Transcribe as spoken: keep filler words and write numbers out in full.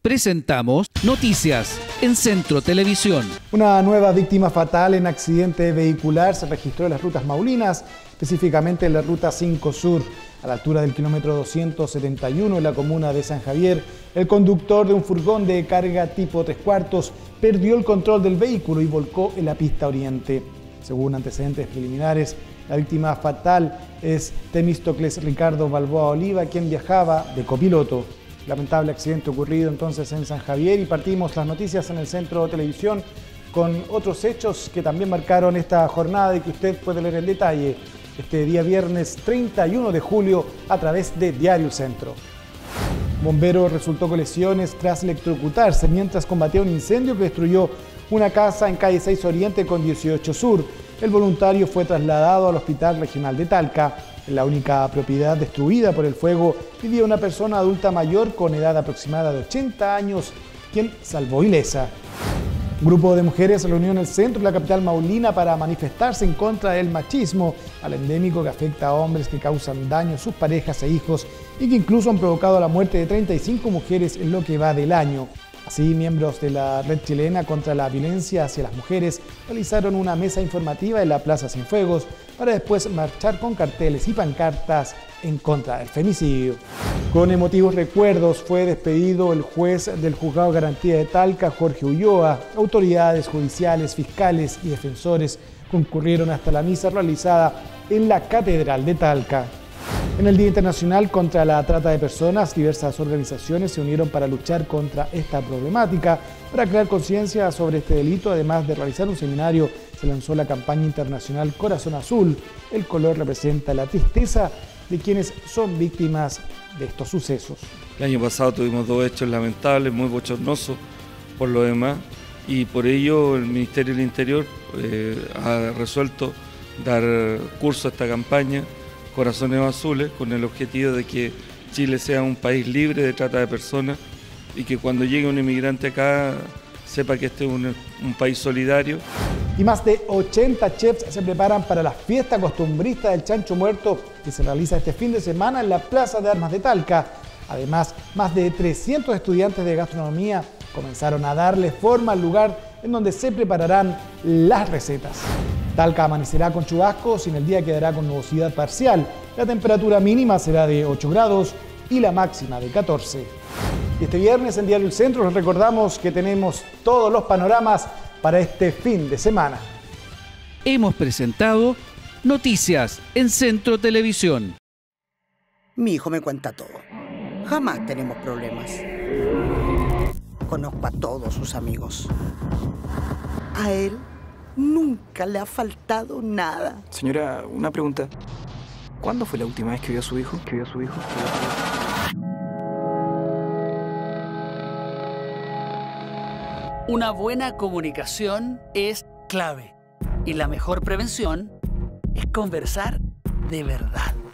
Presentamos Noticias en Centro Televisión. Una nueva víctima fatal en accidente vehicular se registró en las rutas Maulinas, específicamente en la ruta cinco Sur. A la altura del kilómetro doscientos setenta y uno en la comuna de San Javier, el conductor de un furgón de carga tipo tres cuartos perdió el control del vehículo y volcó en la pista oriente. Según antecedentes preliminares, la víctima fatal es Temístocles Ricardo Balboa Oliva, quien viajaba de copiloto. Lamentable accidente ocurrido entonces en San Javier, y partimos las noticias en el Centro Televisión con otros hechos que también marcaron esta jornada y que usted puede leer en detalle este día viernes treinta y uno de julio a través de Diario Centro. Bombero resultó con lesiones tras electrocutarse mientras combatía un incendio que destruyó una casa en calle seis Oriente con dieciocho Sur. El voluntario fue trasladado al Hospital Regional de Talca. En la única propiedad destruida por el fuego vivía una persona adulta mayor con edad aproximada de ochenta años, quien salvó ilesa. Un grupo de mujeres se reunió en el centro de la capital maulina para manifestarse en contra del machismo, al endémico que afecta a hombres que causan daño a sus parejas e hijos y que incluso han provocado la muerte de treinta y cinco mujeres en lo que va del año. Así, miembros de la Red Chilena contra la Violencia hacia las Mujeres realizaron una mesa informativa en la Plaza Cienfuegos para después marchar con carteles y pancartas en contra del femicidio. Con emotivos recuerdos fue despedido el juez del Juzgado de Garantía de Talca, Jorge Ulloa. Autoridades judiciales, fiscales y defensores concurrieron hasta la misa realizada en la Catedral de Talca. En el Día Internacional contra la Trata de Personas, diversas organizaciones se unieron para luchar contra esta problemática. Para crear conciencia sobre este delito, además de realizar un seminario, se lanzó la campaña internacional Corazón Azul. El color representa la tristeza de quienes son víctimas de estos sucesos. El año pasado tuvimos dos hechos lamentables, muy bochornosos por lo demás, y por ello el Ministerio del Interior eh, ha resuelto dar curso a esta campaña Corazones Azules, con el objetivo de que Chile sea un país libre de trata de personas y que cuando llegue un inmigrante acá sepa que este es un, un país solidario. Y más de ochenta chefs se preparan para la fiesta costumbrista del Chancho Muerto que se realiza este fin de semana en la Plaza de Armas de Talca. Además, más de trescientos estudiantes de gastronomía comenzaron a darle forma al lugar en donde se prepararán las recetas. Talca amanecerá con chubascos y en el día quedará con nubosidad parcial. La temperatura mínima será de ocho grados y la máxima de catorce. Y este viernes en Diario El Centro les recordamos que tenemos todos los panoramas para este fin de semana. Hemos presentado Noticias en Centro Televisión. Mi hijo me cuenta todo. Jamás tenemos problemas. Conozco a todos sus amigos. A él nunca le ha faltado nada. Señora, una pregunta. ¿Cuándo fue la última vez que vio a su hijo? ¿Que vio a su hijo? ¿Que vio a su hijo? Una buena comunicación es clave. Y la mejor prevención es conversar de verdad.